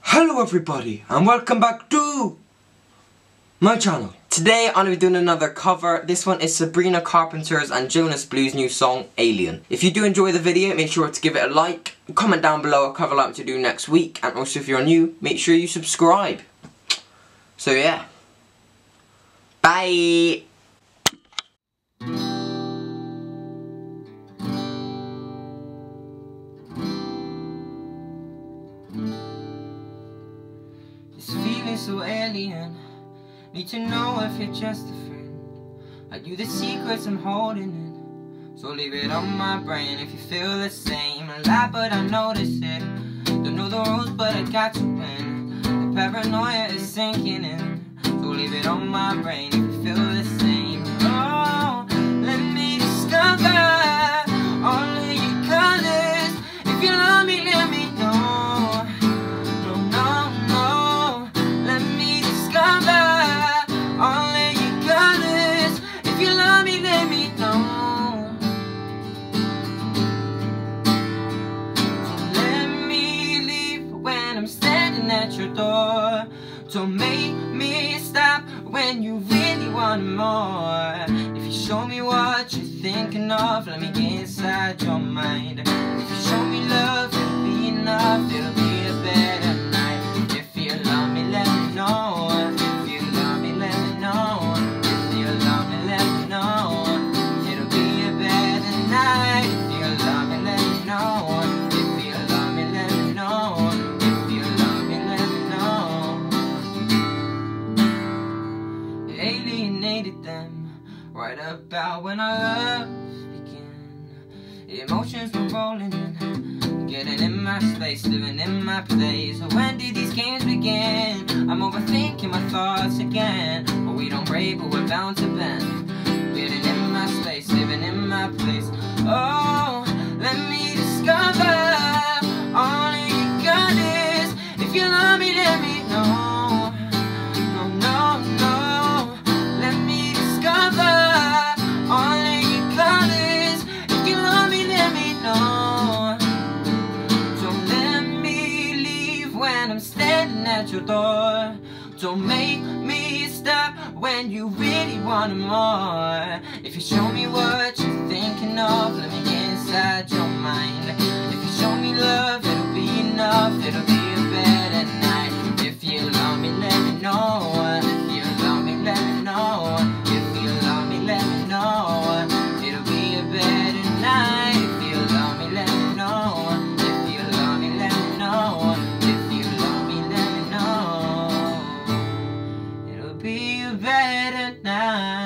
Hello everybody and welcome back to my channel. Today I'm going to be doing another cover. This one is Sabrina Carpenter's and Jonas Blue's new song, Alien. If you do enjoy the video, make sure to give it a like, comment down below a cover like to do next week, and also if you're new, make sure you subscribe. So yeah. Bye! This feeling so alien. Need to know if you're just a friend. Are you the secrets I'm holding in? So leave it on my brain if you feel the same. A lie, but I notice it. Don't know the rules, but I got to win. The paranoia is sinking in. So leave it on my brain if you feel the same. Oh, let me discover all of your colors. If you love me, let me know. No, no, no. Let me discover all of your colors. If you love me, let me know. Don't let me leave when I'm standing at your door. Don't make me stop when you really want more. If you show me what you're thinking of, let me get inside your mind. If you show me love, it'll be enough. It'll be a better night. If you love me, let me know. If you love me, let me know. If you love me, let me know. It'll be a better night. If you love me, let me know. If you love me, let me know. If you love me, let me know. Alienated them right about when our love began. Emotions were rolling in, getting in my space, living in my place. When did these games begin? I'm overthinking my thoughts again. But we don't break, but we're bound to bend. Getting in my space, living in my place. Oh, let me discover all of your goodness. If you love me, let me know. No, no, no. Let me discover all of your colors. If you love me, let me know. Don't let me leave when I'm standing at your door. Don't make me stop when you really want more. If you show me what you're thinking of, let me get inside your mind. If you show me love, it'll be enough. It'll be a better night. If you love me, let me know. If you love me, let me know. If you love me, let me know. It'll be a better night. If you love me, let me know. If you love me, let me know. If you love me, let me know. It'll be a better night.